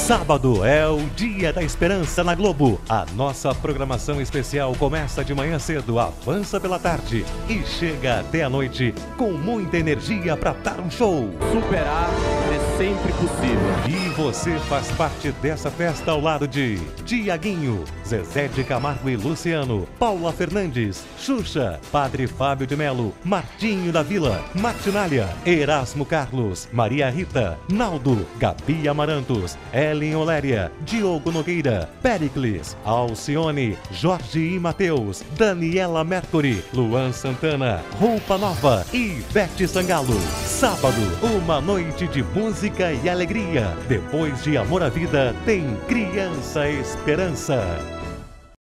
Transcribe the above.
Sábado é o Dia da Esperança na Globo. A nossa programação especial começa de manhã cedo, avança pela tarde e chega até a noite com muita energia para dar um show. Superar é sempre possível. E você faz parte dessa festa ao lado de Tiaguinho, Zezé de Camargo e Luciano, Paula Fernandes, Xuxa, Padre Fábio de Melo, Martinho da Vila, Martinália, Erasmo Carlos, Maria Rita, Naldo, Gabi Amarantos, Ellen Oléria, Diogo Nogueira, Pericles, Alcione, Jorge e Mateus, Daniela Mercury, Luan Santana, Roupa Nova e Bete Sangalo. Sábado, uma noite de música e alegria. Depois de Amor à Vida, tem Criança Esperança.